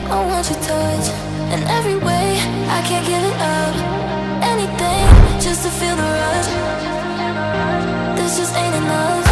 I want your touch in every way. I can't give it up. Anything just to feel the rush. This just ain't enough.